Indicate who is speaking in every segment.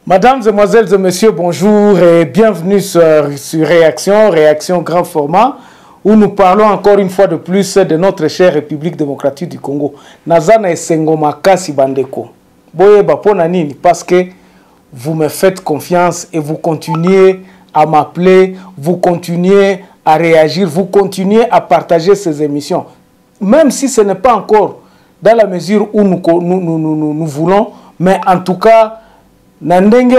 Speaker 1: Mesdames, Mesdemoiselles et Messieurs, bonjour et bienvenue sur Réaction grand format, où nous parlons encore une fois de plus de notre chère République démocratique du Congo. Nazana esengo makasi bandeko. Boye bapona nini parce que vous me faites confiance et vous continuez à m'appeler, vous continuez à réagir, vous continuez à partager ces émissions. Même si ce n'est pas encore dans la mesure où nous voulons, mais en tout cas, l'idée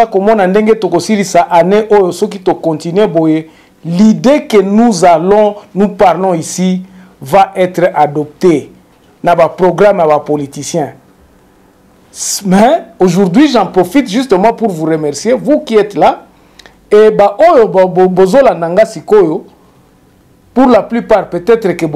Speaker 1: que nous parlons ici va être adoptée dans le programme à politiciens. Mais aujourd'hui, j'en profite justement pour vous remercier, vous qui êtes là. Et pour la plupart, peut-être que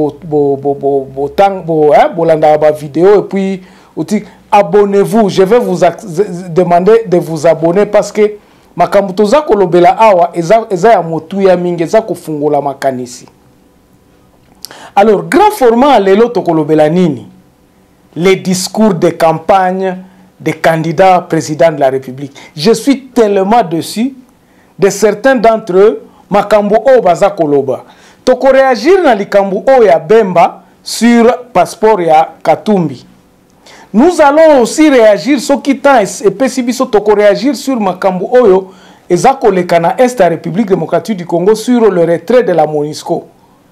Speaker 1: vidéo et puis abonnez-vous. Je vais vous demander de vous abonner parce que makambutoza kolobela awa eza ya motu ya mingi eza kofungola makanisi. Alors, grand format lelo tokolobela nini? Les discours de campagne des candidats présidents de la République. Je suis tellement dessus de certains d'entre eux makambu o baza koloba. Toko réagir na likambu o ya Bemba sur passeport ya Katumbi. Nous allons aussi réagir sur qui temps et pessibiso toko réagir sur makambu oyo ezako le kana est la République démocratique du Congo sur le retrait de la MONUSCO.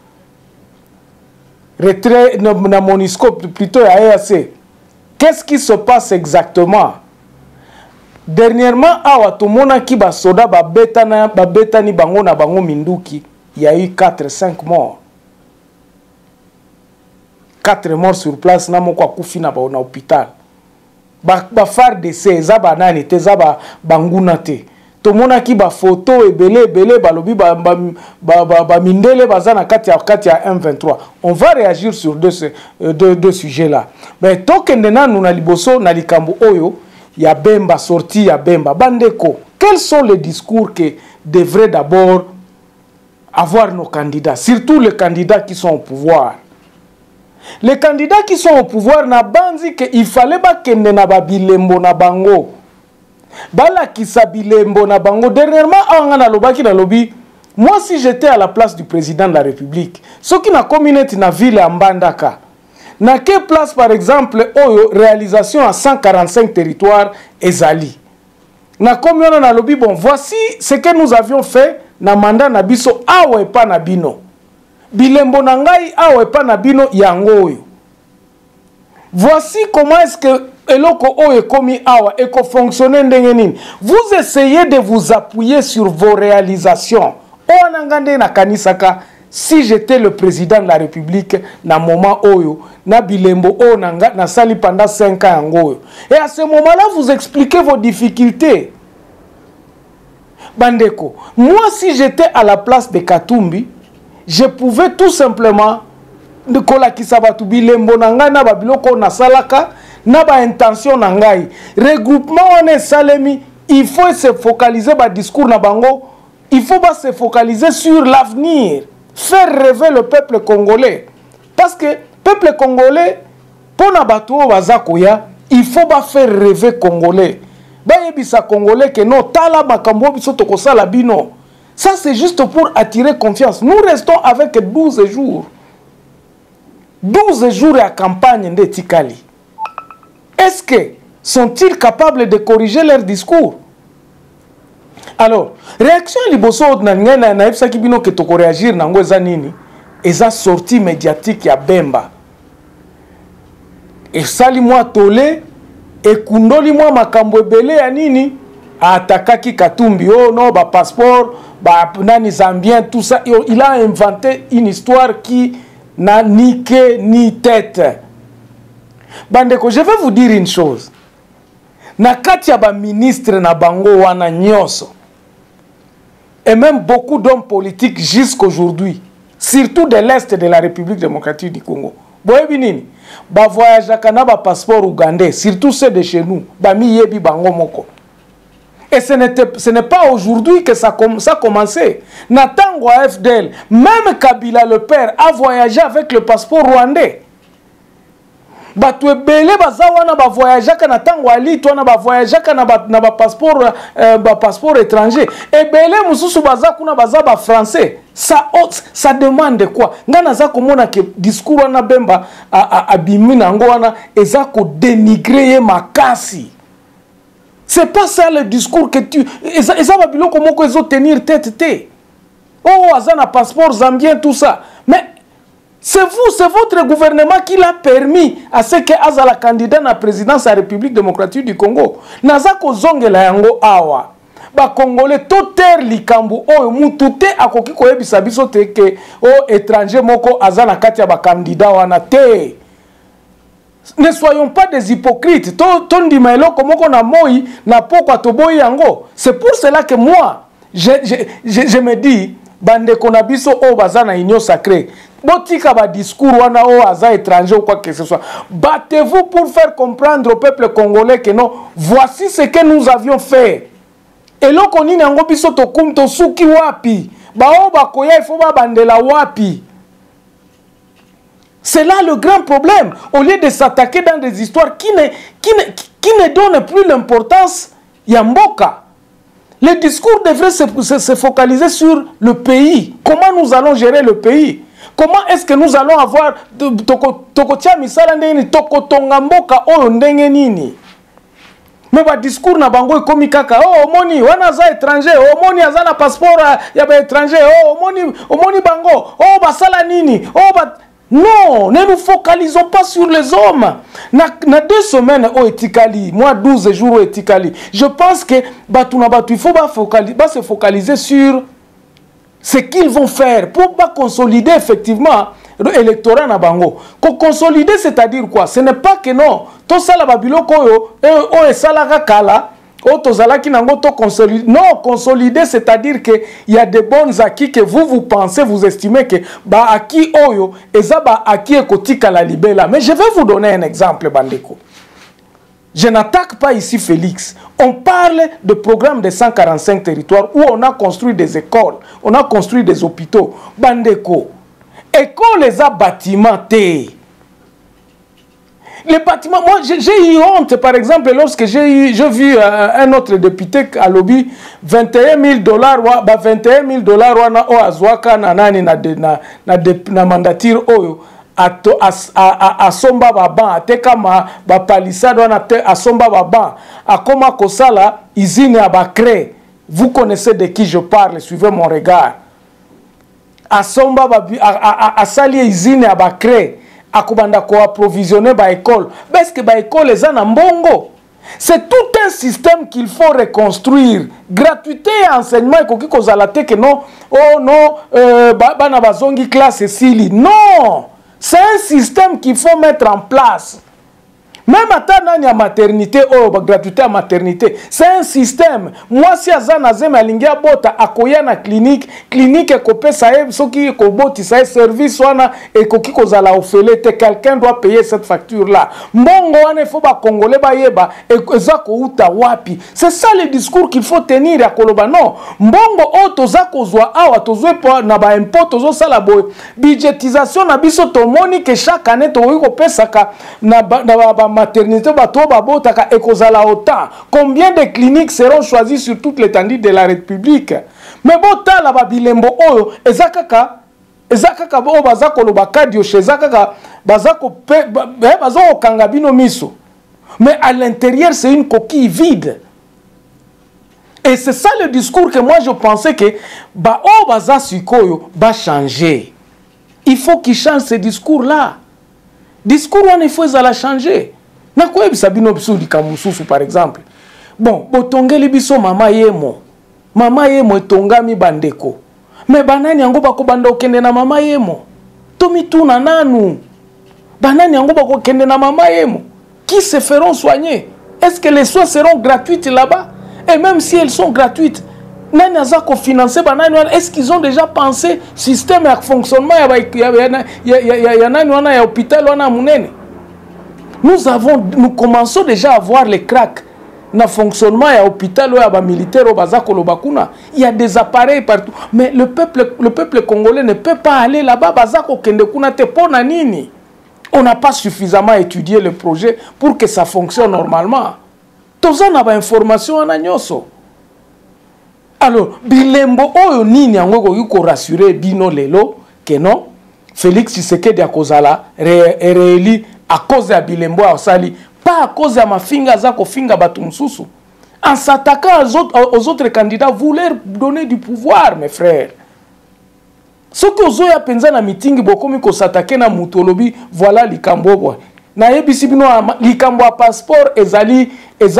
Speaker 1: Retrait na MONUSCO plutôt à EAC. Qu'est-ce qui se passe exactement? Dernièrement, awa tomona ki ba soda ba betani bango na bango minduki, il y a eu 4-5 morts. 4 morts sur place na moko akufi na hôpital. Ba far de ces banani te za banguna te. Tomona ki ba photo ebele balobi ba mindele bazana kati ya M23. On va réagir sur deux sujets là. Mais tokende na nuna liboso na likambo oyo ya Bemba sorti ya Bemba bandeko. Quels sont les discours que devraient d'abord avoir nos candidats, surtout les candidats qui sont au pouvoir? Les candidats qui sont au pouvoir na banzi que il fallait ba kende na ba bilembo na bango. Bala kisa bilembo na bango. Dernièrement, na lobaki na lobi, moi si j'étais à la place du président de la République, ce qui na communauté na ville à Mbandaka, na quelle place par exemple oyo réalisation à 145 territoires ezali. Na commune na lobi bon, voici ce que nous avions fait na mandat na biso awe pa na bino. Bilembo na ngai awe pa na bino yango oyo. Voici comment est-ce que eloko oyo komi awa eko fonctionner ndenge nini. Vous essayez de vous appuyer sur vos réalisations. O nangande na kanisaka si j'étais le président de la République na moment oyo na bilembo o nanga na sali pendant 5 ans yango oyo. Et à ce moment-là vous expliquez vos difficultés. Bandeko, moi si j'étais à la place de Katumbi, je pouvais tout simplement de kolakisa batu bilembo nanga na babiloko na salaka na ba intention na ngai. Regroupement on est salemi, il faut se focaliser ba discours na bango, il faut pas se focaliser sur l'avenir, faire rêver le peuple congolais. Parce que peuple congolais pour na batu o bazakoya, il faut pas faire rêver congolais. Ba yebisa congolais que non tala makambo biso tokosala bino. Ça, c'est juste pour attirer confiance. Nous restons avec 12 jours. 12 jours à campagne de Tikali. Est-ce que sont-ils capables de corriger leur discours? Alors, réaction liboso na epsa kibino ke toko réagir nango eza nini? Eza sortie médiatique ya Bemba. Et sali moi tolé et kundoli moi makambo ebele ya nini? Atakaki Katumbi, oh non, bah passeport, bah nani zambien, tout ça. Il a inventé une histoire qui n'a ni queue ni tête. Bandeko, je vais vous dire une chose. Na kati ya ba ministre na bango wana nyoso. Et même beaucoup d'hommes politiques jusqu'aujourd'hui, surtout de l'Est de la République démocratique du Congo. Boyebi nini? Ba voyage kana ba passeport ougandais, surtout ceux de chez nous, ba mi yebi bango moko. Et ce n'est pas aujourd'hui que ça a commencé. Natango à FDL, même Kabila le père a voyagé avec le passeport rwandais. Bato ebele baza wana ba voyageaka na tango ali to na ba voyageaka na ba passeport étranger. Ebele mususu baza kuna baza ba français. Ça demande quoi? Ngana za komona ke discours wana bemba abimi nango wana eza ko dénigrer makasi. C'est pas ça le discours que tu eza ba biloko moko ezo tenir tête te. Oh, azana passeport zambien tout ça. Mais c'est vous, c'est votre gouvernement qui l'a permis à ce que Azala candidat à la présidence de la République démocratique du Congo. Nazako zongela yango awa. Ba Congolais tout terre likambu o mutute akoki koyebisa biso te ke o étranger moko azana kati ya ba candidat wana te. Ne soyons pas des hypocrites. Tondi maelo komoko na moi na poko toboyi yango. C'est pour cela que moi je me dis bande konabiso o bazana union sacrée. Botika ba discours wana o aza étranger ou quoi que ce soit. Battez-vous pour faire comprendre au peuple congolais que non, voici ce que nous avions fait. Et là qu'on y nango biso to kum to suki wapi. Ba o ba koya il faut ba bandela wapi. C'est là le grand problème. Au lieu de s'attaquer dans des histoires qui ne donnent plus l'importance Yamboka. Le discours devrait se focaliser sur le pays. Comment nous allons gérer le pays? Comment est-ce que nous allons avoir tokotia misala ndenge tokotonga mboka oyo ndenge nini? Mais ba discours na bango ekomi kaka oh omoni wana za étranger oh omoni aza na passeport ya ba étranger oh omoni bango oh basala nini oh ba non, ne nous focalisons pas sur les hommes. Na 2 semaines au etikali, moi 12 jours au etikali. Je pense que il faut se focaliser sur ce qu'ils vont faire pour pas consolider effectivement l'électorat na bango. Consolider, c'est-à-dire quoi? Ce n'est pas que non, tout ça la babiloko o esalaka kala. Non, consolider, c'est-à-dire qu'il y a des bons acquis que vous pensez, vous estimez que bah acquis oyo eza ba acquis ekotika la libela. Mais je vais vous donner un exemple, Bandeko. Je n'attaque pas ici Félix. On parle de programme de 145 territoires où on a construit des écoles, on a construit des hôpitaux. Bandeko, école les a bâtiments té. Les bâtiments, moi j'ai eu honte par exemple lorsque j'ai vu un autre député à lobby $21 000 $21 000 wana o azwaka na nani na mandature oyo asomba baba ateka ba palissade wana asomba baba akoma kosala usine ya bakre. Vous connaissez de qui je parle, suivez mon regard. Asomba asali usine ya bakre. Akubanda ko approvisionner ba école parce que ba école eza na mbongo. C'est tout un système qu'il faut reconstruire. Gratuité et enseignement ekoki kozala te que non oh non bana bazongi classe sili. Non, c'est un système qu'il faut mettre en place. Même à nani ya maternité oh gratuité à maternité, c'est un système. Moi si azana zema lingia bota akoya na clinique ekopesa soki ekoboti sa service wana ekoki kozala ofele te, quelqu'un doit payer cette facture là. Mbongo wana il faut ba congolais ba yeba eza ko uta wapi. C'est ça le discours qu'il faut tenir ya koloba non. Mbongo o toza kozwa awa tozwe po na ba impôt tozo sala boy. Budgetisation na biso tomoni que chaque année to ko pesa ka na ba maternité bato babotaka ekozala autant. Combien de cliniques seront choisies sur toute l'étendue de la République? Mais bota la babilembo oyo ezakaka bo bazako lo bakadio chezakaka bazako bazako kangabino miso. Mais à l'intérieur c'est une coquille vide. Et c'est ça le discours que moi je pensais que ba o baza sikoyo ba changer. Il faut qu'il change ce discours là. Discours on il faut la changer. Na quoi sabino biso di kamususu par exemple. Bon, botongeli biso mama yemo etongami bandeko. Mais banani yango bako banda okende na mama yemo. Tomi tuna nanu. Banani yango bako okende na mama yemo. Qui se feront soigner? Est-ce que les soins seront gratuites là-bas? Et même si elles sont gratuites, nani azako financer banani wana? Est-ce qu'ils ont déjà pensé système et fonctionnement ya nani wana ya hôpital wana munene? Nous commençons déjà à voir les cracks dans le fonctionnement et l'hôpital ou militaire il y a des appareils partout. Mais le peuple congolais ne peut pas aller là-bas. On n'a pas suffisamment étudié le projet pour que ça fonctionne normalement. Tous on a pas information en agnoso. Alors, bilembo oyo nini yango ko rassurer bino lelo que non Félix Tshisekedi a kozala rééli à cause de bilembo a osali, pas à cause de mafinga za ko finga batu mususu. En s'attaquant aux autres candidats, vous leur donnez du pouvoir, mes frères. Ce que vous avez pensé na meeting, beaucoup mi ko s'attaquer na mutolobi, voilà likambo boy. Na yebisi bino likambo a passeport ezali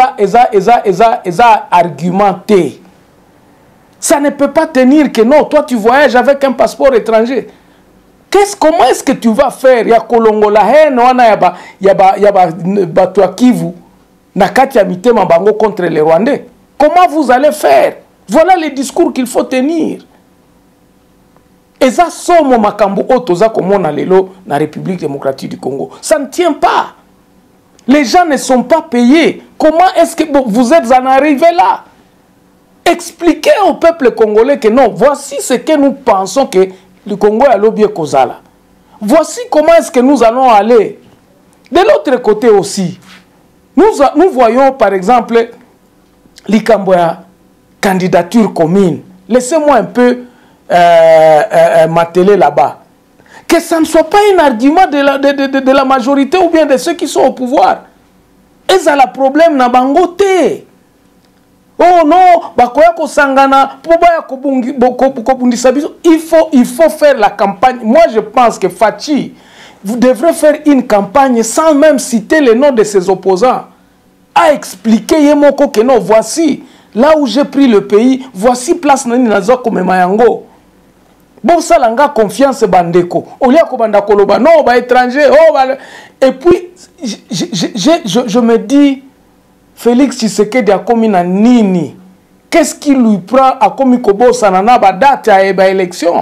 Speaker 1: eza argumenté. Ça ne peut pas tenir que non, toi tu voyages avec un passeport étranger. Comment est-ce que tu vas faire? Ya kolongo la haine wana ya toi Kivu na kati ya mitema bango contre les Rwandais. Comment vous allez faire? Voilà les discours qu'il faut tenir. Et ça somo makambo otoza komona lelo na République démocratique du Congo. Ça ne tient pas. Les gens ne sont pas payés. Comment est-ce que vous êtes en arrivé là? Expliquez au peuple congolais que non, voici ce que nous pensons que le Congo a l'objet Kozala. Voici comment est-ce que nous allons aller. De l'autre côté aussi, nous voyons par exemple l'Ikamboya candidature commune. Laissez-moi un peu m'atteler là-bas. Que ça ne soit pas un argument de la majorité ou bien de ceux qui sont au pouvoir. Et ça a le problème na bangote. Oh non, bakoya ko sangana, il faut faire la campagne. Moi je pense que Fachi, vous devrez faire une campagne sans même citer les noms de ses opposants. À expliquer yemoko que non, voici là où j'ai pris le pays, voici place nani nazo comme mayango. Bon ça langa confiance bandeko. Olia ko banda koloba non ba étranger, oh ba... Et puis je me dis Félix Tshisekedi a commis na nini? Qu'est-ce qui lui prend à commis kobo sanana ba date à élection?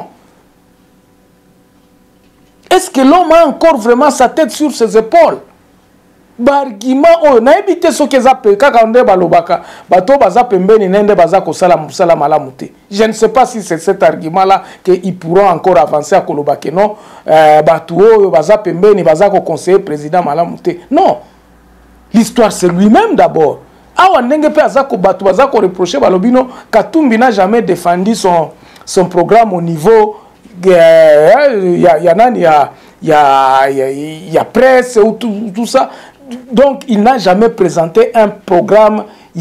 Speaker 1: Est-ce que l'homme a encore vraiment sa tête sur ses épaules? Bargima oh na ebité so keza pe kaka onde balobaka bato baza pembeni nende baza ko sala musala malamute. Je ne sais pas si c'est cet argument là que ils pourront encore avancer à kolobake non bato oyo baza pembeni baza ko conseiller président malamute. Non. L'histoire c'est lui-même d'abord. Awa ndenge pe azako bato bazako reprocher balobino Katumbi n'a jamais défendu son programme au niveau il y a presse ou tout ça. Donc il n'a jamais présenté un programme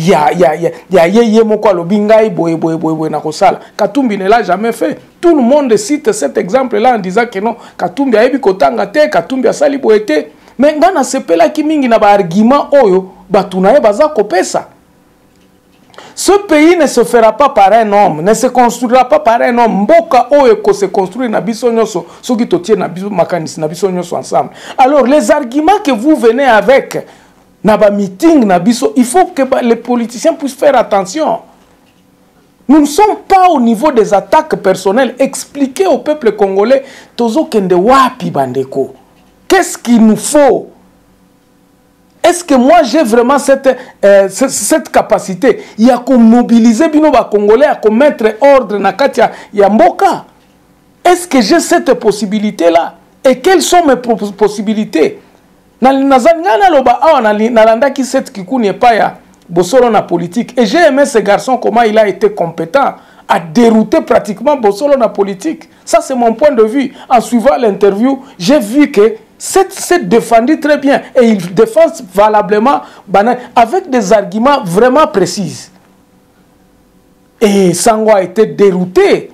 Speaker 1: Katumbi ne l'a jamais fait. Tout le monde cite cet exemple là en disant que non Katumbi a ebi kotanga te, Katumbi a sali boete. Mais ngana sepela ki mingi na ba argument oyo batunaye baza kopesa. Ce pays ne se fera pas par un homme, ne se construira pas par un homme. Mboka oyo ko se construire na biso nyoso, soki totie na biso makanisi na biso nyoso ensemble. Alors les arguments que vous venez avec na ba meeting na biso, il faut que les politiciens puissent faire attention. Nous ne sommes pas au niveau des attaques personnelles. Expliquez au peuple congolais tozo kende wapi bandeko. Qu'est-ce qu'il nous faut? Est-ce que moi j'ai vraiment cette capacité? Il y a qu'on mobiliser bino ba Congolais à mettre ordre na katia ya mboka. Est-ce que j'ai cette possibilité-là? Et quelles sont mes possibilités? Nazangana loba awa nalanda ki set kikuni pa ya Bosolo na politique. Et j'ai aimé ce garçon comment il a été compétent à dérouter pratiquement Bosolo na politique. Ça c'est mon point de vue. En suivant l'interview, j'ai vu que c'est défendu très bien et il défend valablement avec des arguments vraiment précis. Et Sango a été dérouté.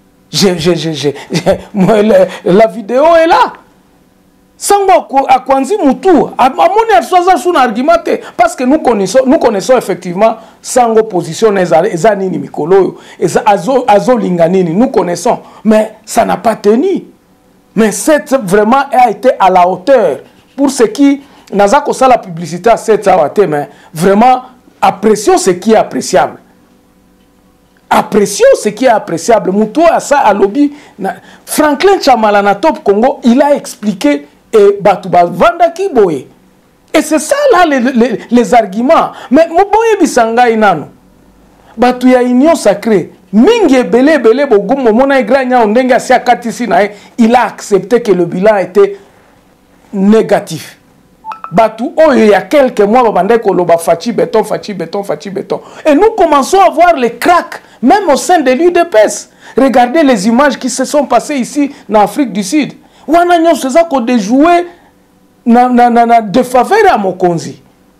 Speaker 1: La vidéo est là. Sango a kwanzi mutu a moni a son argumenté parce que nous connaissons effectivement Sango position eza nini mikolo azo linganini nous connaissons mais ça n'a pas tenu. Mais cette vraiment a été à la hauteur pour ce qui n'a pas que la publicité à cette awate, mais vraiment apprécions ce qui est appréciable. Apprécions ce qui est appréciable. Moutou à ça à lobby. Franklin Chamala na Top Congo, il a expliqué et Batouba Vandaki Boye. Et c'est ça là les arguments. Mais Moboye Bisanga inano. Batouya union sacrée. Mingi belé bogum mona igranya ondenga sia katisi na il a accepté que le bilan était négatif. Batou, oh, il y a quelques mois, Fachi béton, Fachi béton, Fachi béton. Et nous commençons à voir les cracks, même au sein de l'UDPS. Regardez les images qui se sont passées ici, en Afrique du Sud. On a déjoué de faveur à Mokonzi.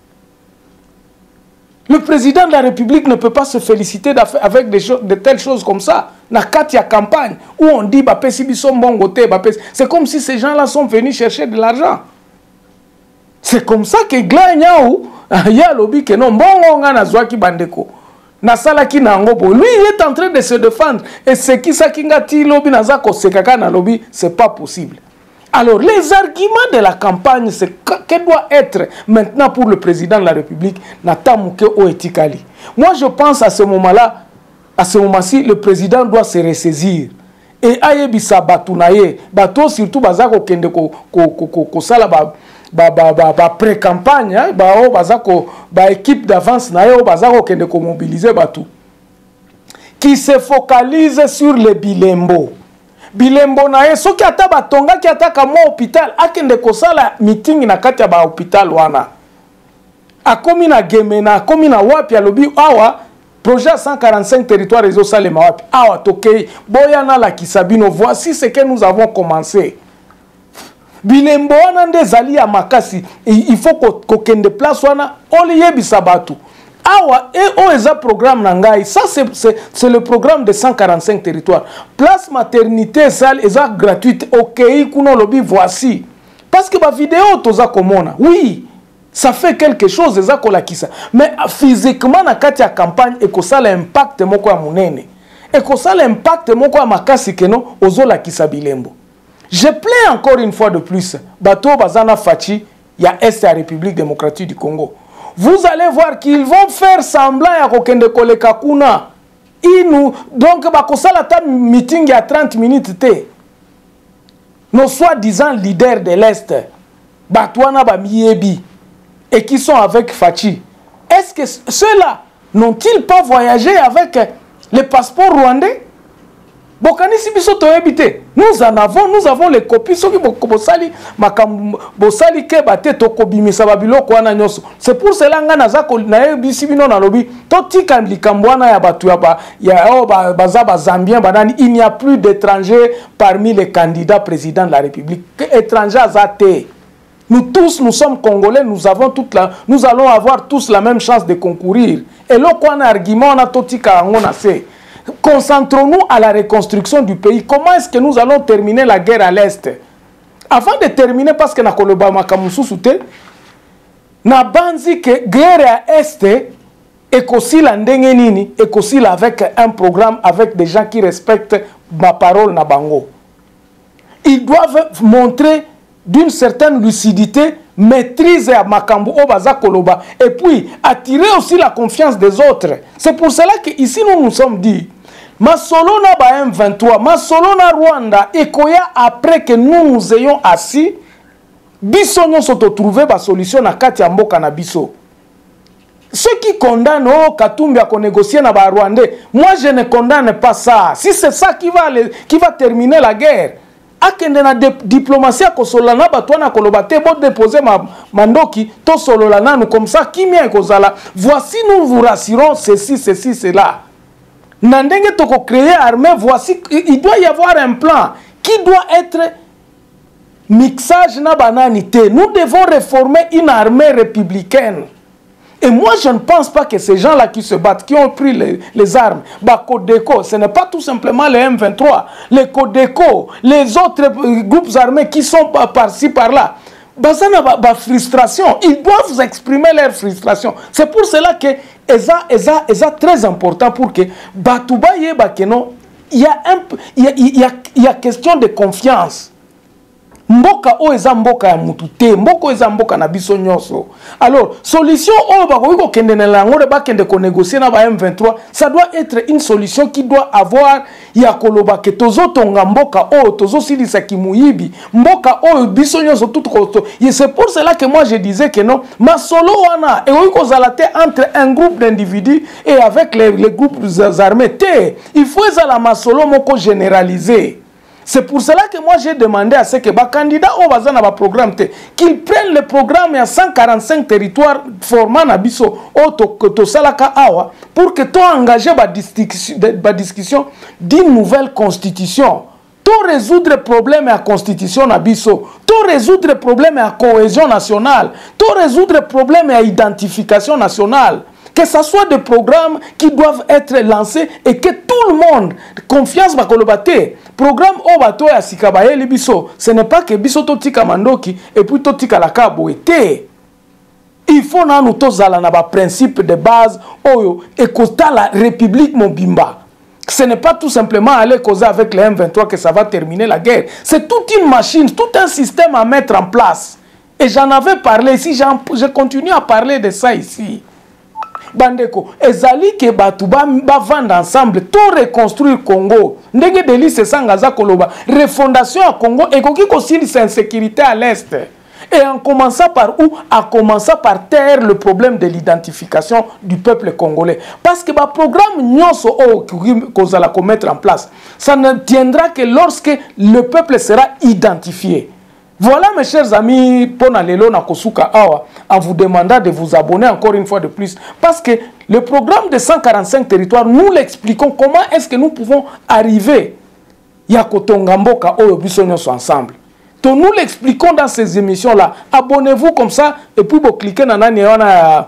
Speaker 1: Le président de la République ne peut pas se féliciter avec de telles choses comme ça. Dans la campagne, où on dit c'est comme si ces gens-là sont venus chercher de l'argent. C'est comme ça que Glanyao, il y a lobby que non, bon, on a Zwaki Bandeko. Nasalaki Nangobo. Lui, il est en train de se défendre. Et ce qui s'akingati lobby Nazako Sekaka na lobby, c'est pas possible. Alors, les arguments de la campagne, c'est que doit être maintenant pour le président de la République, Natamuke Oetikali. Moi, je pense à ce moment-là, à ce moment-ci, le président doit se ressaisir. Et Ayebisa Batounaye, Bato surtout Bazako Kende Kosala pré-campagne, équipe d'avance, qui mobiliser Batou, qui se focalise sur les bilembo. Bilembo nae, so ki ata batonga ki ata kama hôpital, akende kosala meeting na kati ya ba hôpital wana. Akomi na Gemena, akomi na wapi alobi awa, projet 145 territoires réseau salema wapi. Awa tokei, boyana la kisabino, voici ce que nous avons commencé. Bilembo wana nde zali ya makasi, il faut qu'on kende place wana, oliye bisabatu. Awa, et OESA programme Nangai, ça c'est le programme de 145 territoires. Place maternité, salle, eza gratuite, ok, kuno lobby, voici. Parce que ma vidéo, toza komona, oui, ça fait quelque chose, eza kolakisa. Mais physiquement, na kati ya campagne, et ça l'impact moko ya munene. Et ça l'impact moko ya makasi keno, ozo lakisa bilembo. Je plains encore une fois de plus, bato bazana fachi, ya Est la République démocratique du Congo. Vous allez voir qu'ils vont faire semblant à kokende koleka kuna. Donc, bakosala ta meeting à 30 minutes te. Nos soi-disant leaders de l'Est, Batouana Bamiebi, et qui sont avec Fachi. Est-ce que ceux-là n'ont-ils pas voyagé avec les passeports rwandais? Bokanisi biso to habité. Nous avons les copies. C'est pour cela que nazako na bisi bino na lobi toti kan likambwana ya batu ya bazaba zambien banani, il n'y a plus d'étrangers parmi les candidats présidents de la République. Étrangers azate. Nous tous nous sommes congolais, nous allons avoir tous la même chance de concourir. Et là quoi un argument on a toti ka ngona se. Concentrons-nous à la reconstruction du pays. Comment est-ce que nous allons terminer la guerre à l'Est? Avant de terminer, parce que na koloba makamusu soute, na banzi que guerre à Est et qu'aussi la ndengenini et qu'aussi avec un programme avec des gens qui respectent ma parole na bango. Ils doivent montrer d'une certaine lucidité, maîtriser à Makambu Obaza Koloba et puis attirer aussi la confiance des autres. C'est pour cela qu'ici nous nous sommes dit Masolo na ba M23, Masolo na Rwanda et Koya après que nous ayons assis, biso nous sommes trouvé la solution na kati ya mboka na biso. Ceux qui condamnent Katumbi à négocier na ba Rwandais, moi je ne condamne pas ça. Si c'est ça qui va terminer la guerre, akende na diplomatie ko solana batwana kolobate bo déposer mandoki to sololana nous comme ça kimia ekozala. Voici nous vous rassurons ceci cela. Nandenge toko créer armée, voici il doit y avoir un plan qui doit être mixage na bananité. Nous devons réformer une armée républicaine. Et moi, je ne pense pas que ces gens-là qui se battent, qui ont pris les armes, Codeco, ce n'est pas tout simplement les M23, les Codeco, les autres groupes armés qui sont par-ci, par-là. Bah, frustration. Ils doivent exprimer leur frustration. C'est pour cela que c'est très important pour que Batoubaye Bakeno, il y a question de confiance. Mboka o eza mboka ya mutu te, mboka eza mboka na biso nyonso. Alors, solution o bakoki kende na lango de bakende ko négocier na ba M23, ça doit être une solution qui doit avoir ya koloba ke tozo tonga mboka o tozo silisa kimuyibi, mboka o biso nyonso tout koto. Et c'est pour cela que moi je disais que non, ma solo wana e ko zalate entre un groupe d'individus et avec les groupes armés te. Il faut ezala ma solo moko généralisé. C'est pour cela que moi j'ai demandé à ce que les candidats au bazan à programme qu'ils prennent le programme à 145 territoires formant Nabiso au Salaka Awa pour que tu engagé la discussion d'une nouvelle constitution. Tout résoudre le problème à la constitution Nabiso, tout résoudre le problème à la cohésion nationale, tout résoudre le problème à l'identification nationale. Que ce soit des programmes qui doivent être lancés et que tout le monde, confiance dans le bâté. Programme au bateau à Sikabaye Libiso, ce n'est pas que Biso Totika Mandoki et puis Totika la Kabo était. Il faut nous tous aller dans le principe de base et costa la République Mobimba. Ce n'est pas tout simplement aller causer avec les M23 que ça va terminer la guerre. C'est toute une machine, tout un système à mettre en place. Et j'en avais parlé ici, je continue à parler de ça ici. Bandeko, ezali ke batu ba vendre ensemble, tout reconstruire Congo. Ndenge deli se sangaza koloba, refondation à Congo, et koki kosili sa insécurité à l'Est. Et en commençant par où? En commençant par taire le problème de l'identification du peuple congolais. Parce que le programme nyonso qu'on va mettre en place, ça ne tiendra que lorsque le peuple sera identifié. Voilà mes chers amis, en vous demandant de vous abonner encore une fois de plus. Parce que le programme de 145 territoires, nous l'expliquons comment est-ce que nous pouvons arriver à Kotongamboka ensemble. Donc nous l'expliquons dans ces émissions-là. Abonnez-vous comme ça et puis vous cliquez dans la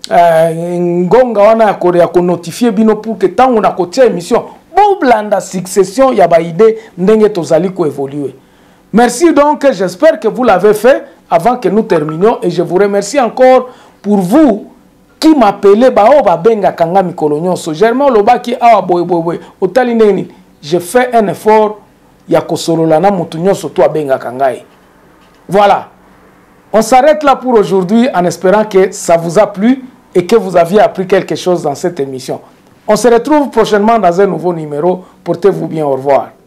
Speaker 1: notifier pour que tant on a côté émission, bon blanda succession, il y a des idées ndenge tozali ko évoluer. Merci donc, j'espère que vous l'avez fait avant que nous terminions et je vous remercie encore pour vous qui m'appelez Benga Kanga Mikolonyoso. Germain Lobaki Awa Boy Otalineni. Je fais un effort Yakosololana Mutunyoso Toi Benga Kangai. Voilà. On s'arrête là pour aujourd'hui en espérant que ça vous a plu et que vous aviez appris quelque chose dans cette émission. On se retrouve prochainement dans un nouveau numéro. Portez-vous bien. Au revoir.